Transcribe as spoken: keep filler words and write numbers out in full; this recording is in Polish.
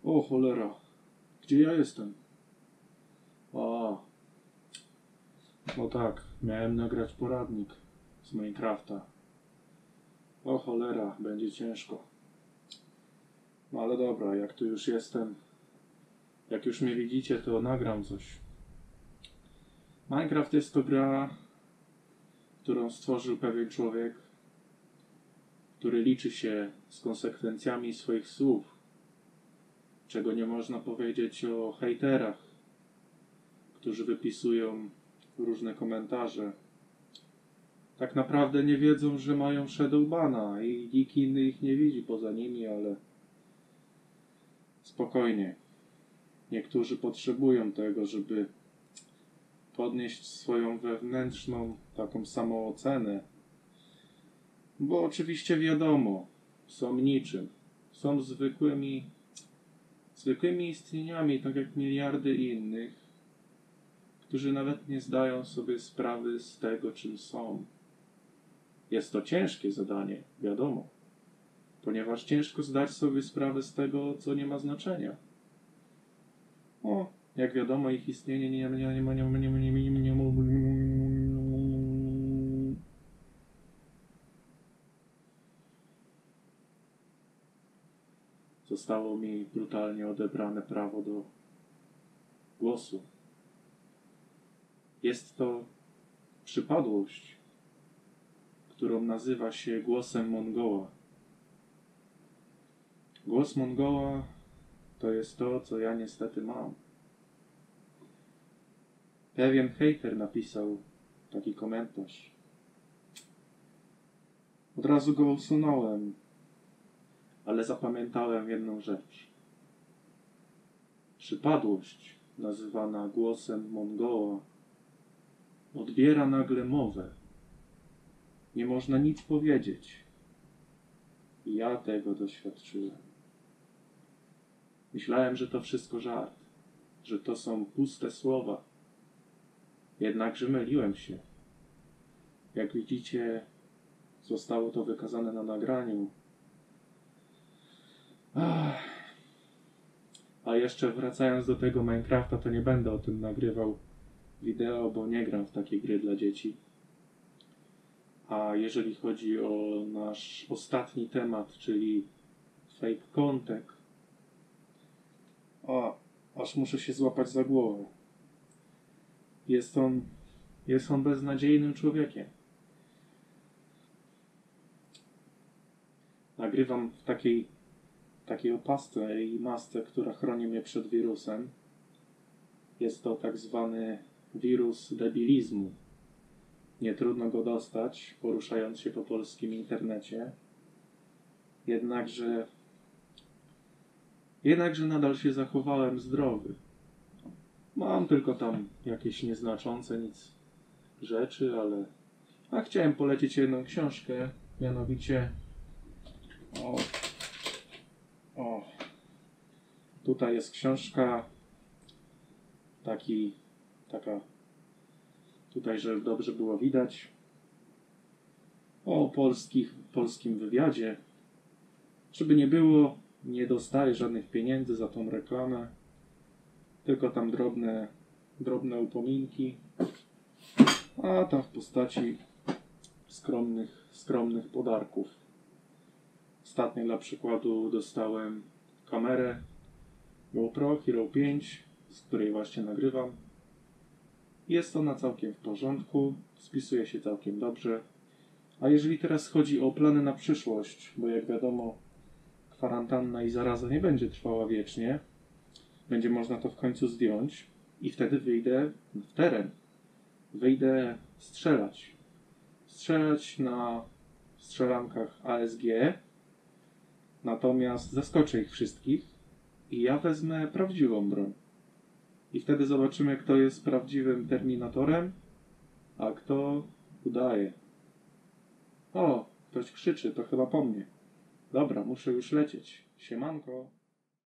O cholera, gdzie ja jestem? A, no tak, miałem nagrać poradnik z Minecrafta. O cholera, będzie ciężko. No ale dobra, jak tu już jestem, jak już mnie widzicie, to nagram coś. Minecraft jest to gra, którą stworzył pewien człowiek, który liczy się z konsekwencjami swoich słów, czego nie można powiedzieć o hejterach, którzy wypisują różne komentarze. Tak naprawdę nie wiedzą, że mają Shadowbana i nikt inny ich nie widzi poza nimi, ale spokojnie. Niektórzy potrzebują tego, żeby podnieść swoją wewnętrzną taką samoocenę. Bo oczywiście wiadomo, są niczym. Są zwykłymi, zwykłymi istnieniami, tak jak miliardy innych, którzy nawet nie zdają sobie sprawy z tego, czym są. Jest to ciężkie zadanie, wiadomo, ponieważ ciężko zdać sobie sprawę z tego, co nie ma znaczenia. O, jak wiadomo, ich istnienie nie ma nie ma nie ma nie ma nie ma nie ma nie ma Zostało mi brutalnie odebrane prawo do głosu. Jest to przypadłość, którą nazywa się głosem Mongoła. Głos Mongoła to jest to, co ja niestety mam. Pewien hejter napisał taki komentarz. Od razu go usunąłem, ale zapamiętałem jedną rzecz. Przypadłość, nazywana głosem Mongoła, odbiera nagle mowę. Nie można nic powiedzieć. I ja tego doświadczyłem. Myślałem, że to wszystko żart, że to są puste słowa. Jednakże myliłem się. Jak widzicie, zostało to wykazane na nagraniu. Ach. A jeszcze wracając do tego Minecrafta, to nie będę o tym nagrywał wideo, bo nie gram w takie gry dla dzieci. A jeżeli chodzi o nasz ostatni temat, czyli fake content, o, aż muszę się złapać za głowę. Jest on, jest on beznadziejnym człowiekiem. Nagrywam w takiej, takiej opasce i masce, która chroni mnie przed wirusem. Jest to tak zwany wirus debilizmu. Nie trudno go dostać, poruszając się po polskim internecie. Jednakże, jednakże nadal się zachowałem zdrowy. Mam tylko tam jakieś nieznaczące nic rzeczy, ale... A chciałem polecić jedną książkę, mianowicie... O, o, tutaj jest książka, taki, taka, tutaj, żeby dobrze było widać, o polskich, polskim wywiadzie. Żeby nie było, nie dostaję żadnych pieniędzy za tą reklamę, tylko tam drobne, drobne upominki, a tam w postaci skromnych, skromnych podarków. Ostatnio dla przykładu dostałem kamerę GoPro Hero pięć, z której właśnie nagrywam. Jest ona całkiem w porządku, spisuje się całkiem dobrze. A jeżeli teraz chodzi o plany na przyszłość, bo jak wiadomo, kwarantanna i zaraza nie będzie trwała wiecznie, będzie można to w końcu zdjąć i wtedy wyjdę w teren. Wyjdę strzelać. Strzelać na strzelankach A S G, natomiast zaskoczę ich wszystkich i ja wezmę prawdziwą broń. I wtedy zobaczymy, kto jest prawdziwym Terminatorem, a kto udaje. O, ktoś krzyczy, to chyba po mnie. Dobra, muszę już lecieć. Siemanko.